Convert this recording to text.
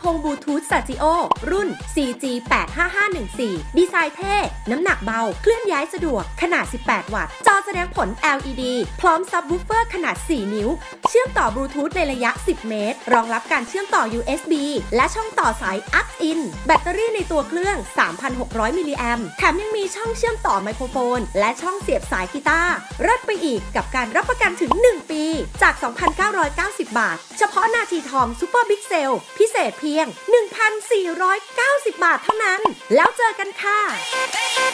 โพงบลูทูธ Sagio รุ่น CG85514 ดีไซน์เท่ น้ำหนักเบา เคลื่อนย้ายสะดวก ขนาด 18 วัตต์ จอแสดงผล LED พร้อมซับวูฟเฟอร์ขนาด 4 นิ้ว เชื่อมต่อบลูทูธในระยะ 10 เมตร รองรับการเชื่อมต่อ USB และช่องต่อสาย AUX-IN แบตเตอรี่ในตัวเครื่อง 3,600 มิลลิแอมป์แถมยังมีช่องเชื่อมต่อไมโครโฟน และช่องเสียบสายกีตาร์เลิศไปอีกกับการรับประกันถึง 1 ปีจาก 2,990 บาท เฉพาะนาทีทองซุปเปอร์บิ๊กเซลพิเศษเพียง 1,490 บาทเท่านั้นแล้วเจอกันค่ะ